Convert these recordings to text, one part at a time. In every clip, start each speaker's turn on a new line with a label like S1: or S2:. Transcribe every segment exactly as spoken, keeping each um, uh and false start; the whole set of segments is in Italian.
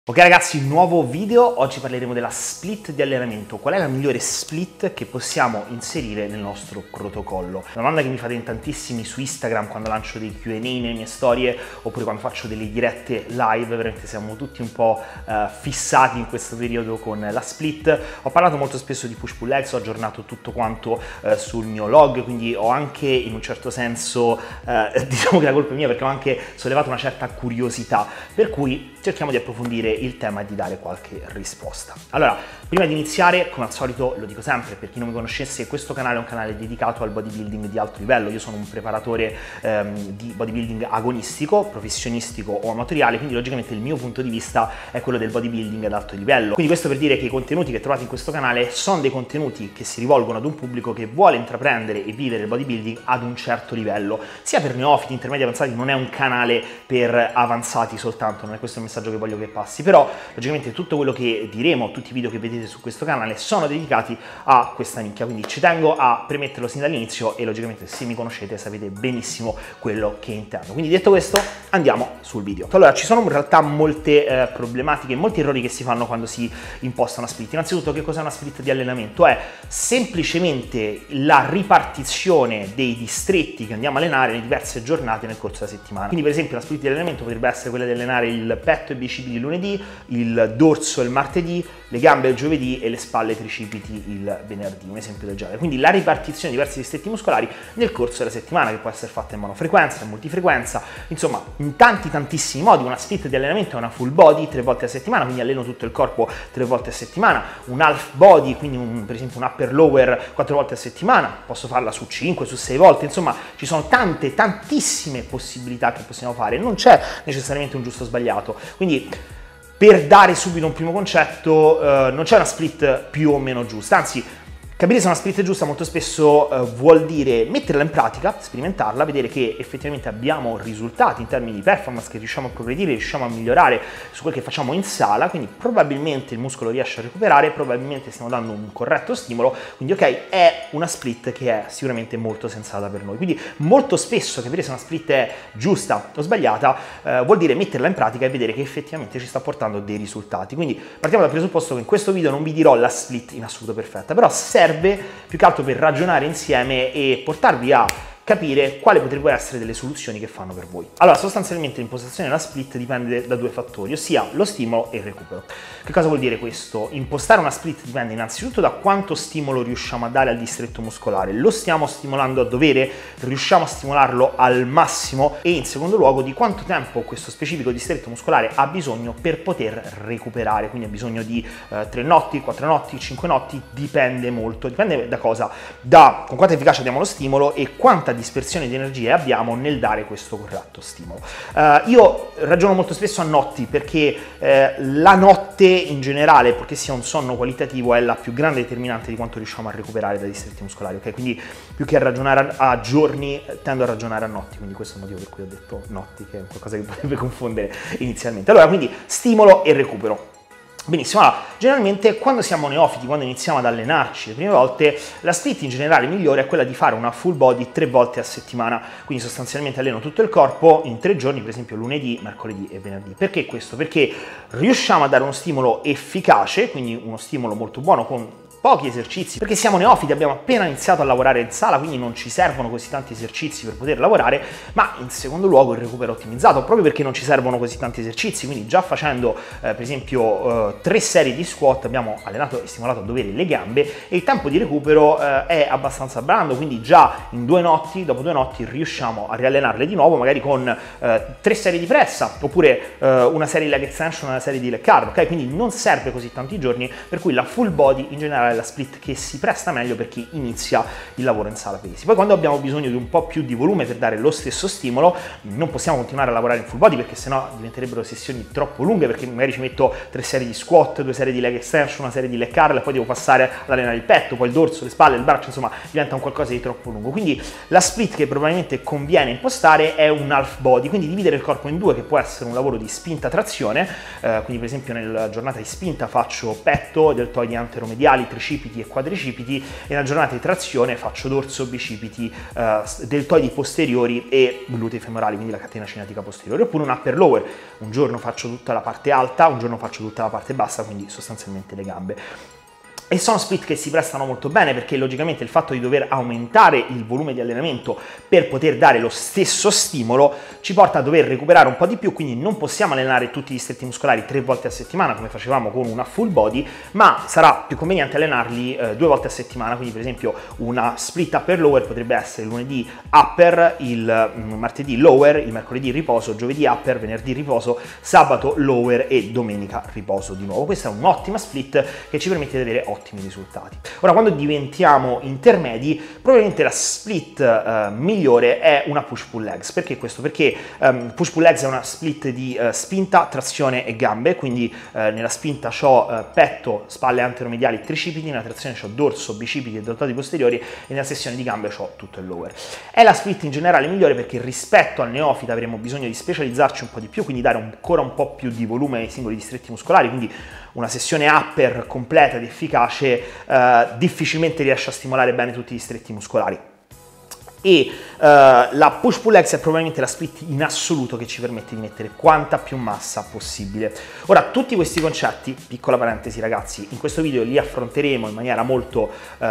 S1: Ok ragazzi, nuovo video, oggi parleremo della split di allenamento. Qual è la migliore split che possiamo inserire nel nostro protocollo? Una domanda che mi fate in tantissimi su Instagram quando lancio dei Q and A nelle mie storie oppure quando faccio delle dirette live. Veramente siamo tutti un po' uh, fissati in questo periodo con la split. Ho parlato molto spesso di push pull legs, ho aggiornato tutto quanto uh, sul mio log, quindi ho anche in un certo senso uh, diciamo che la colpa è mia perché ho anche sollevato una certa curiosità, per cui cerchiamo di approfondire il tema e di dare qualche risposta. Allora, prima di iniziare, come al solito lo dico sempre, per chi non mi conoscesse, questo canale è un canale dedicato al bodybuilding di alto livello. Io sono un preparatore ehm, di bodybuilding agonistico, professionistico o amatoriale, quindi logicamente il mio punto di vista è quello del bodybuilding ad alto livello. Quindi questo per dire che i contenuti che trovate in questo canale sono dei contenuti che si rivolgono ad un pubblico che vuole intraprendere e vivere il bodybuilding ad un certo livello, sia per neofiti, intermedi, avanzati. Non è un canale per avanzati soltanto, non è questo il messaggio che voglio che passi, però logicamente tutto quello che diremo, tutti i video che vedete su questo canale sono dedicati a questa nicchia, quindi ci tengo a premetterlo sin dall'inizio e logicamente se mi conoscete sapete benissimo quello che intendo. Quindi detto questo, andiamo sul video. Allora, ci sono in realtà molte eh, problematiche, molti errori che si fanno quando si imposta una split. Innanzitutto, che cos'è una split di allenamento? È semplicemente la ripartizione dei distretti che andiamo a allenare nelle diverse giornate nel corso della settimana. Quindi per esempio una split di allenamento potrebbe essere quella di allenare il petto e bicipiti il lunedì, il dorso il martedì, le gambe il giovedì e le spalle e tricipiti il venerdì, un esempio del genere. Quindi la ripartizione di diversi distretti muscolari nel corso della settimana, che può essere fatta in monofrequenza, in multifrequenza, insomma in tanti tantissimi modi. Una split di allenamento è una full body tre volte a settimana, quindi alleno tutto il corpo tre volte a settimana, un half body, quindi un, per esempio un upper lower quattro volte a settimana, posso farla su cinque, su sei volte, insomma ci sono tante, tantissime possibilità che possiamo fare, non c'è necessariamente un giusto o sbagliato. Quindi per dare subito un primo concetto, eh, non c'è una split più o meno giusta, anzi capire se una split è giusta molto spesso eh, vuol dire metterla in pratica, sperimentarla, vedere che effettivamente abbiamo risultati in termini di performance, che riusciamo a progredire, riusciamo a migliorare su quel che facciamo in sala, quindi probabilmente il muscolo riesce a recuperare, probabilmente stiamo dando un corretto stimolo, quindi ok, è una split che è sicuramente molto sensata per noi. Quindi molto spesso capire se una split è giusta o sbagliata eh, vuol dire metterla in pratica e vedere che effettivamente ci sta portando dei risultati. Quindi partiamo dal presupposto che in questo video non vi dirò la split in assoluto perfetta, però serve più che altro per ragionare insieme e portarvi a capire quali potrebbero essere delle soluzioni che fanno per voi. Allora, sostanzialmente l'impostazione della split dipende da due fattori, ossia lo stimolo e il recupero. Che cosa vuol dire questo? Impostare una split dipende innanzitutto da quanto stimolo riusciamo a dare al distretto muscolare. Lo stiamo stimolando a dovere? Riusciamo a stimolarlo al massimo? E in secondo luogo di quanto tempo questo specifico distretto muscolare ha bisogno per poter recuperare, quindi ha bisogno di eh, tre notti, quattro notti, cinque notti, dipende molto. Dipende da cosa? Da con quanta efficacia diamo lo stimolo e quanta dispersione di energie abbiamo nel dare questo corretto stimolo. Uh, io ragiono molto spesso a notti perché eh, la notte in generale, purché sia un sonno qualitativo, è la più grande determinante di quanto riusciamo a recuperare dai distretti muscolari, ok? Quindi più che a ragionare a, a giorni tendo a ragionare a notti, quindi questo è il motivo per cui ho detto notti, che è qualcosa che potrebbe confondere inizialmente. Allora, quindi stimolo e recupero. Benissimo, allora, generalmente quando siamo neofiti, quando iniziamo ad allenarci le prime volte, la split in generale migliore è quella di fare una full body tre volte a settimana, quindi sostanzialmente alleno tutto il corpo in tre giorni, per esempio lunedì, mercoledì e venerdì. Perché questo? Perché riusciamo a dare uno stimolo efficace, quindi uno stimolo molto buono con pochi esercizi, perché siamo neofiti, abbiamo appena iniziato a lavorare in sala, quindi non ci servono così tanti esercizi per poter lavorare, ma in secondo luogo il recupero ottimizzato, proprio perché non ci servono così tanti esercizi, quindi già facendo eh, per esempio eh, tre serie di squat abbiamo allenato e stimolato a dovere le gambe e il tempo di recupero eh, è abbastanza brando, quindi già in due notti, dopo due notti riusciamo a riallenarle di nuovo, magari con eh, tre serie di pressa, oppure eh, una serie di leg extension, una serie di leg curl, ok? Quindi non serve così tanti giorni, per cui la full body in generale è la split che si presta meglio per chi inizia il lavoro in sala pesi. Poi quando abbiamo bisogno di un po' più di volume per dare lo stesso stimolo, non possiamo continuare a lavorare in full body perché sennò diventerebbero sessioni troppo lunghe, perché magari ci metto tre serie di squat, due serie di leg extension, una serie di leg curl e poi devo passare ad allenare il petto, poi il dorso, le spalle, il braccio, insomma diventa un qualcosa di troppo lungo. Quindi la split che probabilmente conviene impostare è un half body, quindi dividere il corpo in due, che può essere un lavoro di spinta trazione, eh, quindi per esempio nella giornata di spinta faccio petto, deltoidi anteromediali, tricipiti tricipiti e quadricipiti, e nella giornata di trazione faccio dorso, bicipiti, eh, deltoidi posteriori e glutei femorali, quindi la catena cinetica posteriore, oppure un upper lower, un giorno faccio tutta la parte alta, un giorno faccio tutta la parte bassa, quindi sostanzialmente le gambe. E sono split che si prestano molto bene perché logicamente il fatto di dover aumentare il volume di allenamento per poter dare lo stesso stimolo ci porta a dover recuperare un po' di più, quindi non possiamo allenare tutti gli distretti muscolari tre volte a settimana come facevamo con una full body, ma sarà più conveniente allenarli eh, due volte a settimana. Quindi per esempio una split upper lower potrebbe essere il lunedì upper, il mm, martedì lower, il mercoledì riposo, giovedì upper, venerdì riposo, sabato lower e domenica riposo di nuovo. Questa è un'ottima split che ci permette di avere ottimi ottimi risultati. Ora, quando diventiamo intermedi, probabilmente la split eh, migliore è una push-pull legs. Perché questo? Perché um, push-pull legs è una split di uh, spinta, trazione e gambe, quindi uh, nella spinta ho uh, petto, spalle anteromediali e tricipiti, nella trazione ho dorso, bicipiti e deltoidi posteriori, e nella sessione di gambe ho tutto il lower. È la split in generale migliore perché rispetto al neofita avremo bisogno di specializzarci un po' di più, quindi dare ancora un po' più di volume ai singoli distretti muscolari, quindi una sessione upper completa ed efficace eh, difficilmente riesce a stimolare bene tutti gli distretti muscolari. E uh, la push-pull legs è probabilmente la split in assoluto che ci permette di mettere quanta più massa possibile. Ora, tutti questi concetti, piccola parentesi ragazzi, in questo video li affronteremo in maniera molto uh,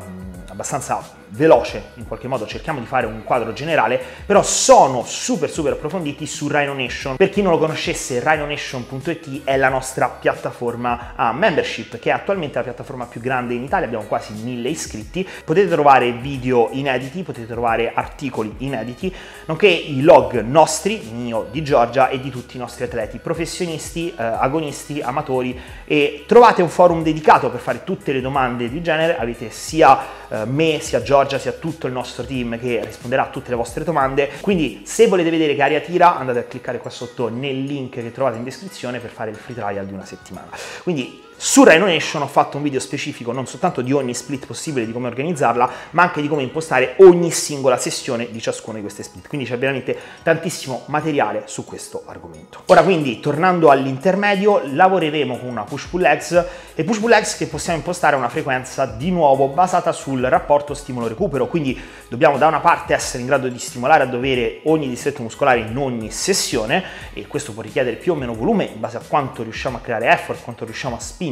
S1: abbastanza veloce, in qualche modo cerchiamo di fare un quadro generale, però sono super super approfonditi su Rhino Nation. Per chi non lo conoscesse, rhino nation punto it è la nostra piattaforma a membership, che è attualmente la piattaforma più grande in Italia, abbiamo quasi mille iscritti, potete trovare video inediti, potete trovare articoli inediti, nonché i log nostri, mio, di Giorgia e di tutti i nostri atleti, professionisti, eh, agonisti, amatori, e trovate un forum dedicato per fare tutte le domande di genere. Avete sia eh, me, sia Giorgia, sia tutto il nostro team che risponderà a tutte le vostre domande. Quindi se volete vedere che aria tira, andate a cliccare qua sotto nel link che trovate in descrizione per fare il free trial di una settimana. Quindi su Rhino Nation ho fatto un video specifico non soltanto di ogni split possibile, di come organizzarla, ma anche di come impostare ogni singola sessione di ciascuna di queste split. Quindi c'è veramente tantissimo materiale su questo argomento. Ora, quindi, tornando all'intermedio, lavoreremo con una push-pull legs, e push-pull legs che possiamo impostare a una frequenza di nuovo basata sul rapporto stimolo-recupero. Quindi dobbiamo da una parte essere in grado di stimolare a dovere ogni distretto muscolare in ogni sessione, e questo può richiedere più o meno volume in base a quanto riusciamo a creare effort, quanto riusciamo a spingere,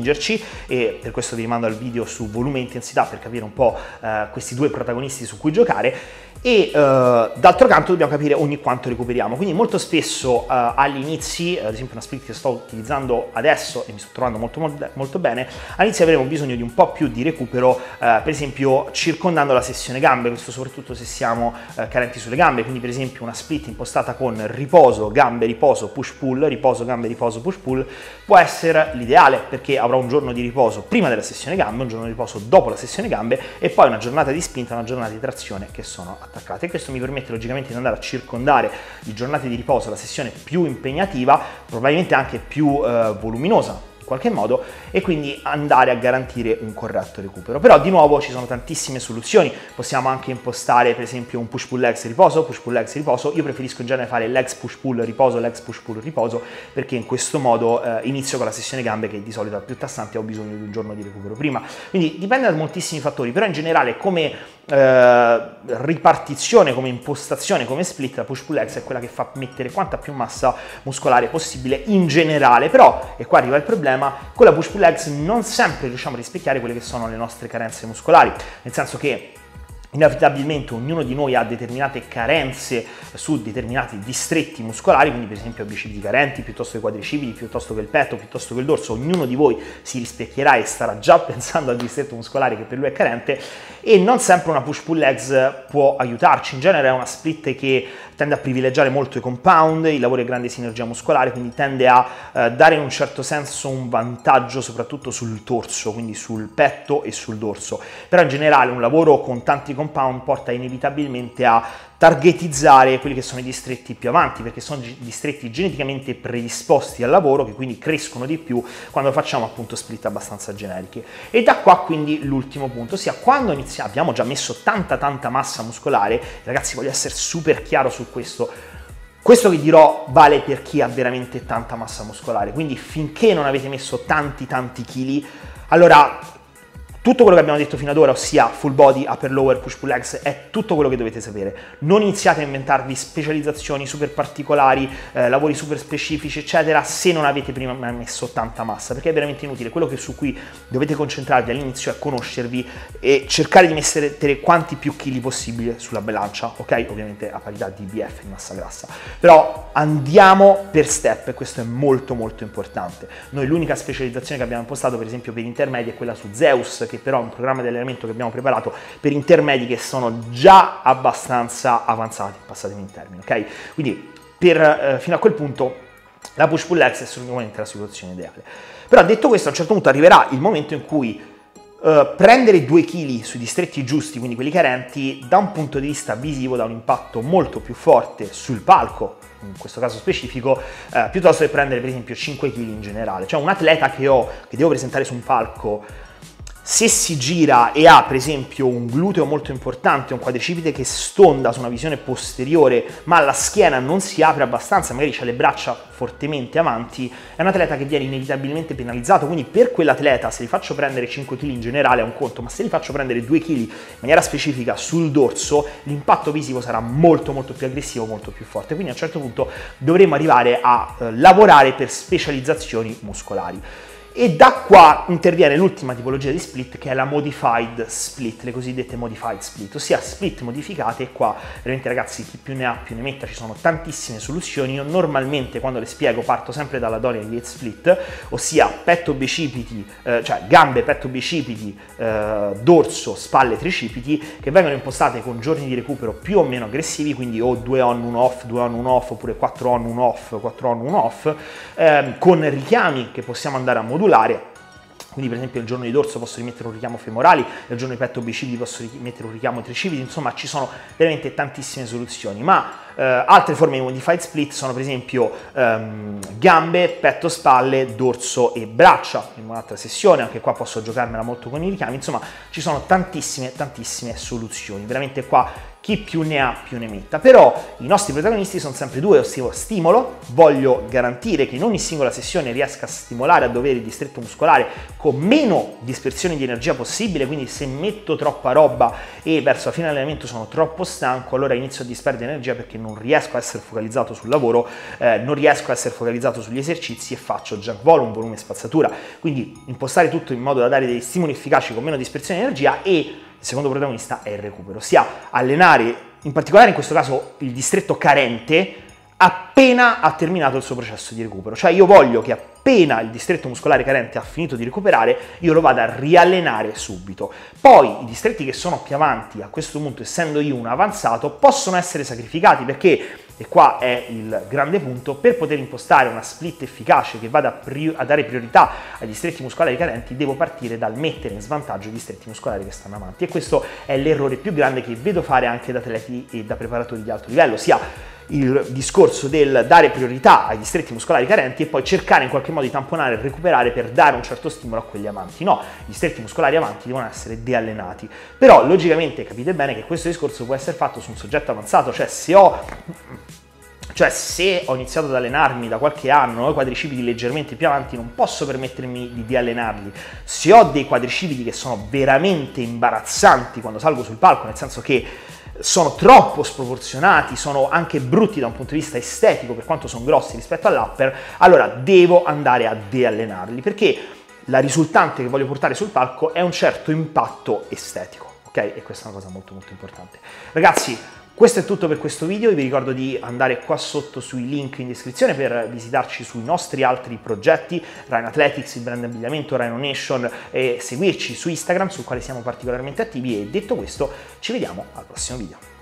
S1: e per questo vi rimando al video su volume e intensità per capire un po' eh, questi due protagonisti su cui giocare. E uh, d'altro canto dobbiamo capire ogni quanto recuperiamo. Quindi molto spesso uh, agli inizi, ad esempio una split che sto utilizzando adesso e mi sto trovando molto, molto bene, all'inizio avremo bisogno di un po' più di recupero, uh, per esempio circondando la sessione gambe, questo soprattutto se siamo uh, carenti sulle gambe. Quindi per esempio una split impostata con riposo, gambe, riposo, push pull, riposo, gambe, riposo, push pull può essere l'ideale, perché avrò un giorno di riposo prima della sessione gambe, un giorno di riposo dopo la sessione gambe, e poi una giornata di spinta, una giornata di trazione che sono attaccate. E questo mi permette logicamente di andare a circondare di giornate di riposo la sessione più impegnativa, probabilmente anche più eh, voluminosa in qualche modo, e quindi andare a garantire un corretto recupero. Però di nuovo ci sono tantissime soluzioni, possiamo anche impostare per esempio un push pull legs riposo, push pull legs riposo. Io preferisco in genere fare legs push pull riposo, legs push pull riposo, perché in questo modo eh, inizio con la sessione gambe che di solito è più tassante e ho bisogno di un giorno di recupero prima. Quindi dipende da moltissimi fattori, però in generale come eh, ripartizione, come impostazione, come split, la push pull legs è quella che fa mettere quanta più massa muscolare possibile in generale. Però, e qua arriva il problema, con la push pull legs non sempre riusciamo a rispecchiare quelle che sono le nostre carenze muscolari, nel senso che inevitabilmente ognuno di noi ha determinate carenze su determinati distretti muscolari, quindi per esempio bicipiti carenti piuttosto che quadricipiti, piuttosto che il petto, piuttosto che il dorso. Ognuno di voi si rispecchierà e starà già pensando al distretto muscolare che per lui è carente, e non sempre una push pull legs può aiutarci. In genere è una split che tende a privilegiare molto i compound, i lavori a grande sinergia muscolare, quindi tende a eh, dare in un certo senso un vantaggio soprattutto sul torso, quindi sul petto e sul dorso. Però in generale un lavoro con tanti compound porta inevitabilmente a targetizzare quelli che sono i distretti più avanti, perché sono distretti geneticamente predisposti al lavoro, che quindi crescono di più quando facciamo appunto split abbastanza generiche. E da qua quindi l'ultimo punto, ossia quando iniziamo, abbiamo già messo tanta tanta massa muscolare. Ragazzi, voglio essere super chiaro su questo. Questo che dirò vale per chi ha veramente tanta massa muscolare, quindi finché non avete messo tanti tanti chili, allora Tutto quello che abbiamo detto fino ad ora, ossia full body, upper lower, push pull legs, è tutto quello che dovete sapere. Non iniziate a inventarvi specializzazioni super particolari, eh, lavori super specifici, eccetera, se non avete prima messo tanta massa, perché è veramente inutile. Quello che su cui dovete concentrarvi all'inizio è conoscervi e cercare di mettere quanti più chili possibile sulla bilancia, ok? Ovviamente a parità di B F, di massa grassa. Però andiamo per step e questo è molto molto importante. Noi l'unica specializzazione che abbiamo impostato, per esempio per intermedi, è quella su Zeus, che però è un programma di allenamento che abbiamo preparato per intermedi che sono già abbastanza avanzati, passatemi in termini, ok? Quindi per, eh, fino a quel punto la push pull legs è assolutamente la situazione ideale. Però detto questo, a un certo punto arriverà il momento in cui Uh, prendere due chili sui distretti giusti, quindi quelli carenti, da un punto di vista visivo dà un impatto molto più forte sul palco, in questo caso specifico, uh, piuttosto che prendere per esempio cinque chili in generale. Cioè un atleta che ho, che devo presentare su un palco, se si gira e ha per esempio un gluteo molto importante, un quadricipite che stonda su una visione posteriore, ma la schiena non si apre abbastanza, magari ha le braccia fortemente avanti, è un atleta che viene inevitabilmente penalizzato. Quindi per quell'atleta, se gli faccio prendere cinque chili in generale è un conto, ma se gli faccio prendere due chili in maniera specifica sul dorso, l'impatto visivo sarà molto molto più aggressivo, molto più forte. Quindi a un certo punto dovremo arrivare a eh, lavorare per specializzazioni muscolari. E da qua interviene l'ultima tipologia di split, che è la modified split, le cosiddette modified split, ossia split modificate. E qua veramente ragazzi, chi più ne ha più ne metta, ci sono tantissime soluzioni. Io normalmente quando le spiego parto sempre dalla Dorian Yates split, ossia petto bicipiti, eh, cioè gambe, petto bicipiti, eh, dorso, spalle, tricipiti, che vengono impostate con giorni di recupero più o meno aggressivi, quindi o due on, uno off, due on, uno off, oppure quattro on, uno off, quattro on, uno off, eh, con richiami che possiamo andare a modulare. Quindi per esempio il giorno di dorso posso rimettere un richiamo femorali, il giorno di petto bicipiti posso rimettere un richiamo tricipiti, insomma ci sono veramente tantissime soluzioni. Ma eh, altre forme di modified split sono per esempio ehm, gambe, petto, spalle, dorso e braccia, in un'altra sessione, anche qua posso giocarmela molto con i richiami. Insomma ci sono tantissime tantissime soluzioni, veramente qua chi più ne ha più ne metta. Però i nostri protagonisti sono sempre due, ossia stimolo, voglio garantire che in ogni singola sessione riesca a stimolare a dovere il distretto muscolare con meno dispersione di energia possibile. Quindi se metto troppa roba e verso la fine dell'allenamento sono troppo stanco, allora inizio a disperdere energia perché non riesco a essere focalizzato sul lavoro, eh, non riesco a essere focalizzato sugli esercizi e faccio jump volume, volume e spazzatura. Quindi impostare tutto in modo da dare degli stimoli efficaci con meno dispersione di energia. E il secondo protagonista è il recupero, ossia allenare in particolare in questo caso il distretto carente appena ha terminato il suo processo di recupero. Cioè io voglio che appena il distretto muscolare carente ha finito di recuperare, io lo vada a riallenare subito. Poi i distretti che sono più avanti, a questo punto essendo io un avanzato, possono essere sacrificati perché, e qua è il grande punto, per poter impostare una split efficace che vada a dare priorità ai distretti muscolari carenti, devo partire dal mettere in svantaggio i distretti muscolari che stanno avanti. E questo è l'errore più grande che vedo fare anche da atleti e da preparatori di alto livello, ossia il discorso del dare priorità ai distretti muscolari carenti e poi cercare in qualche modo di tamponare e recuperare per dare un certo stimolo a quelli avanti. No, i distretti muscolari avanti devono essere deallenati. Però logicamente capite bene che questo discorso può essere fatto su un soggetto avanzato, cioè se ho Cioè se ho iniziato ad allenarmi da qualche anno, ho i quadricipiti leggermente più avanti, non posso permettermi di deallenarli. Se ho dei quadricipiti che sono veramente imbarazzanti quando salgo sul palco, nel senso che sono troppo sproporzionati, sono anche brutti da un punto di vista estetico per quanto sono grossi rispetto all'upper, allora devo andare a deallenarli, perché la risultante che voglio portare sul palco è un certo impatto estetico, ok? E questa è una cosa molto molto importante. Ragazzi, questo è tutto per questo video. Io vi ricordo di andare qua sotto sui link in descrizione per visitarci sui nostri altri progetti, Rhino Athletics, il brand abbigliamento, Rhino Nation, e seguirci su Instagram, sul quale siamo particolarmente attivi. E detto questo, ci vediamo al prossimo video.